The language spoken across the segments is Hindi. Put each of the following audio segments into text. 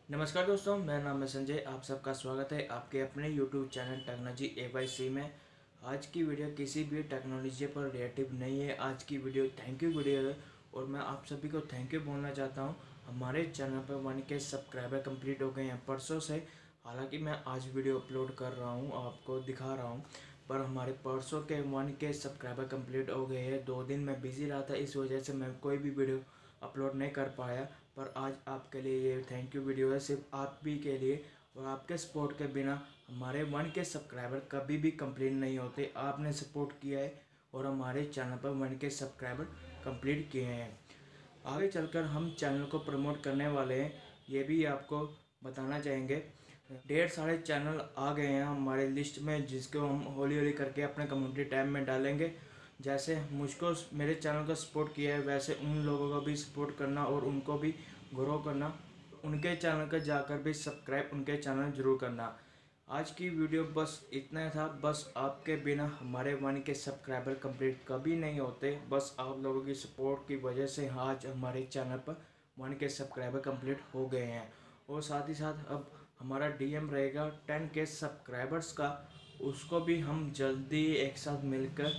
नमस्कार दोस्तों, मेरा नाम है संजय। आप सबका स्वागत है आपके अपने YouTube चैनल टेक्नोलॉजी AYC में। आज की वीडियो किसी भी टेक्नोलॉजी पर रिलेटिव नहीं है। आज की वीडियो थैंक यू वीडियो है और मैं आप सभी को थैंक यू बोलना चाहता हूं। हमारे चैनल पर 1K सब्सक्राइबर कंप्लीट हो गए हैं परसों से। हालांकि मैं आज वीडियो अपलोड कर रहा हूँ, आपको दिखा रहा हूँ, पर हमारे परसों के 1K सब्सक्राइबर कंप्लीट हो गए हैं। 2 दिन मैं बिज़ी रहा था, इस वजह से मैं कोई भी वीडियो अपलोड नहीं कर पाया। पर आज आपके लिए ये थैंक यू वीडियो है, सिर्फ आप भी के लिए। और आपके सपोर्ट के बिना हमारे 1K सब्सक्राइबर कभी भी कंप्लीट नहीं होते। आपने सपोर्ट किया है और हमारे चैनल पर 1K सब्सक्राइबर कंप्लीट किए हैं। आगे चलकर हम चैनल को प्रमोट करने वाले हैं, ये भी आपको बताना चाहेंगे। ढेर सारे चैनल आ गए हैं हमारे लिस्ट में, जिसको हम हौली हौली करके अपने कम्युनिटी टैब में डालेंगे। जैसे मुझको मेरे चैनल का सपोर्ट किया है, वैसे उन लोगों को भी सपोर्ट करना और उनको भी ग्रो करना। उनके चैनल पर जाकर भी सब्सक्राइब उनके चैनल जरूर करना। आज की वीडियो बस इतना था। बस आपके बिना हमारे 1K सब्सक्राइबर कंप्लीट कभी नहीं होते। बस आप लोगों की सपोर्ट की वजह से आज हमारे चैनल पर 1K सब्सक्राइबर कंप्लीट हो गए हैं। और साथ ही साथ अब हमारा DM रहेगा 10K सब्सक्राइबर्स का। उसको भी हम जल्दी एक साथ मिलकर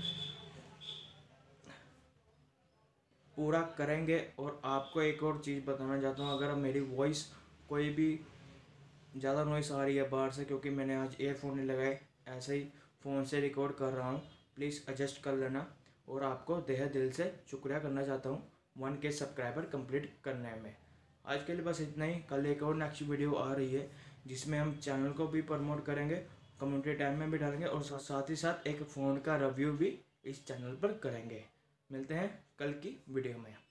पूरा करेंगे। और आपको एक और चीज़ बताना चाहता हूँ, अगर मेरी वॉइस कोई भी ज़्यादा नॉइस आ रही है बाहर से, क्योंकि मैंने आज एयरफोन नहीं लगाए, ऐसे ही फ़ोन से रिकॉर्ड कर रहा हूँ, प्लीज़ एडजस्ट कर लेना। और आपको तहे दिल से शुक्रिया करना चाहता हूँ 1K सब्सक्राइबर कंप्लीट करने में। आज के लिए बस इतना ही। कल एक और नेक्स्ट वीडियो आ रही है, जिसमें हम चैनल को भी प्रमोट करेंगे, कम्युनिटी टाइम में भी डालेंगे और साथ ही साथ एक फ़ोन का रिव्यू भी इस चैनल पर करेंगे। मिलते हैं कल की वीडियो में।